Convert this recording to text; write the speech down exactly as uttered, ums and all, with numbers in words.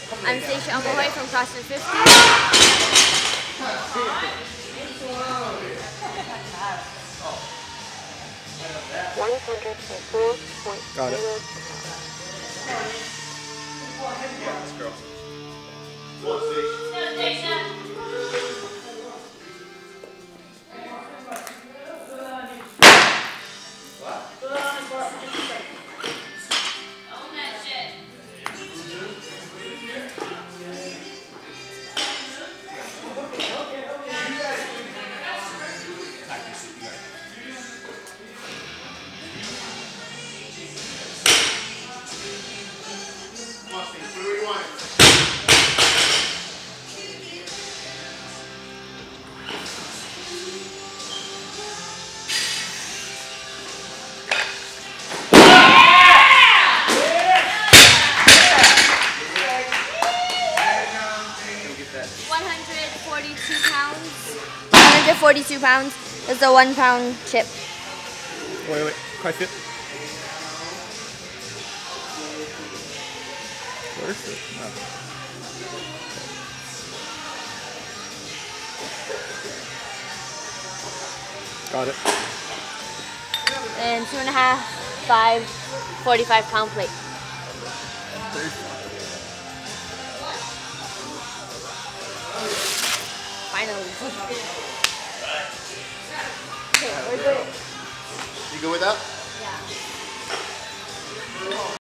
I'm Stacia Omohoy from CrossFit fifty. one hundred four point zero. Got it. one hundred forty-two pounds. one hundred forty-two pounds is the one pound chip. Wait, wait, CrossFit. Where is it? Oh. Got it. And two and a half, five, forty-five pound plate. Finally. Okay, we're good. You good with that? Yeah.